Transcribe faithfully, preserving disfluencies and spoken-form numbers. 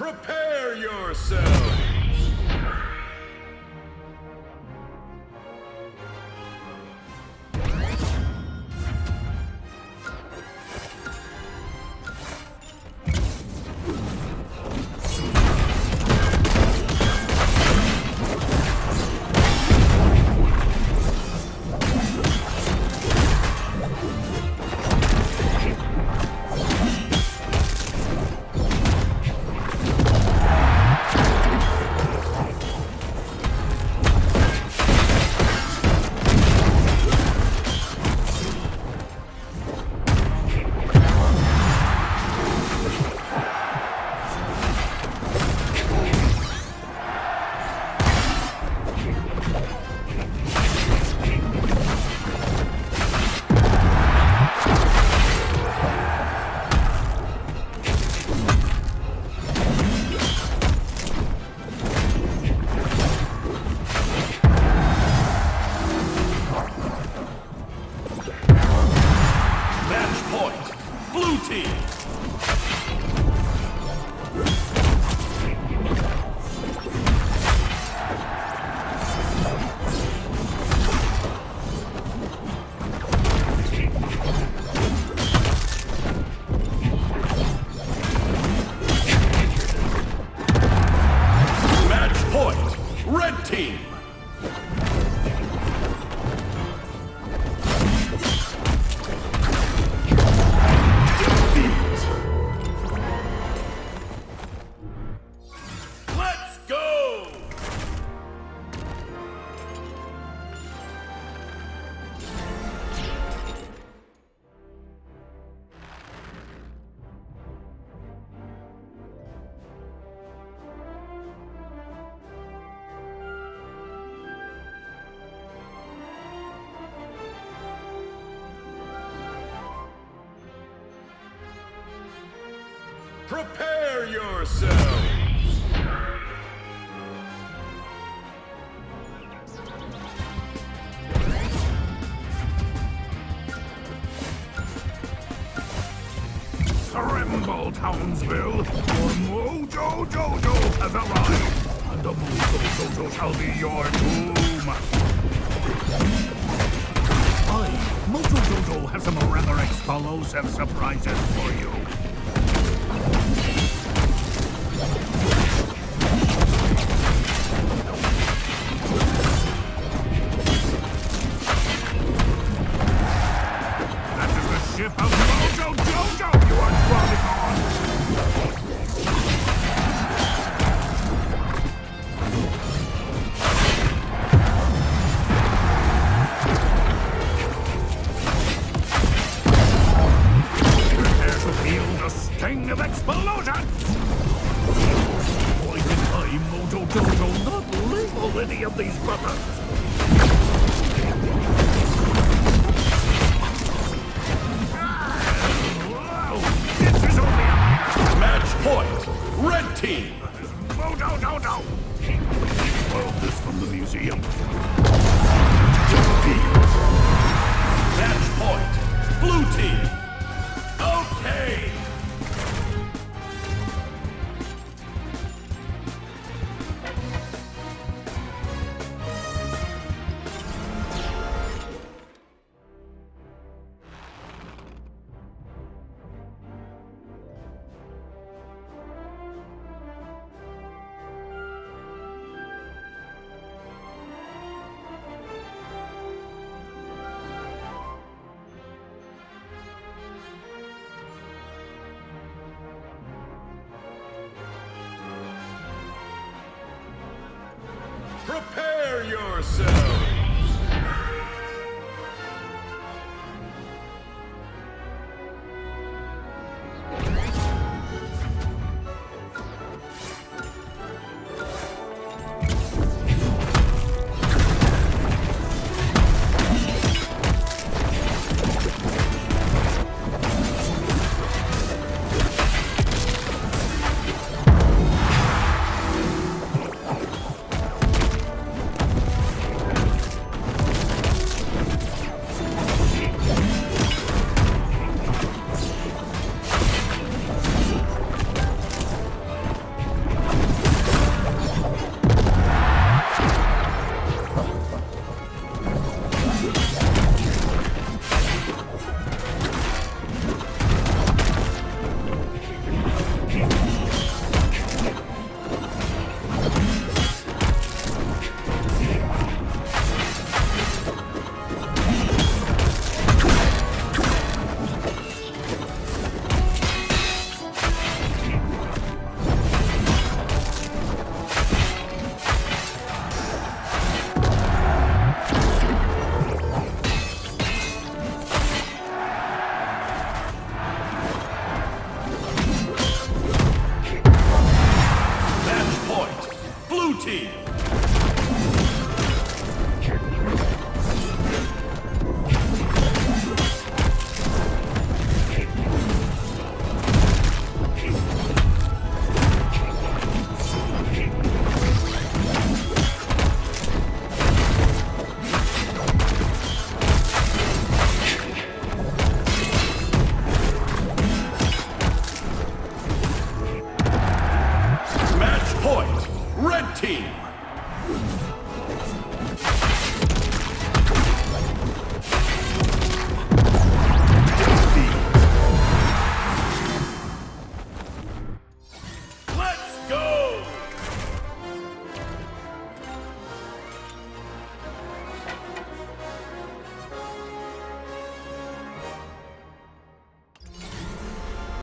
Prepare yourself! Prepare yourself! Tremble, Townsville! Your Mojo Jojo has arrived! And the Mojo Jojo shall be your doom! I, Mojo Jojo, have some rather explosive surprises for you. That is the ship of Mojo Jojo you are trotting on! Prepare to feel the sting of explosion! Why did I, Mojo Jojo, not label any of these buttons? Point! Red team! Mojo Jojo! Borrowed this from the museum. Match point! Blue team! Okay! Prepare yourself! Red team.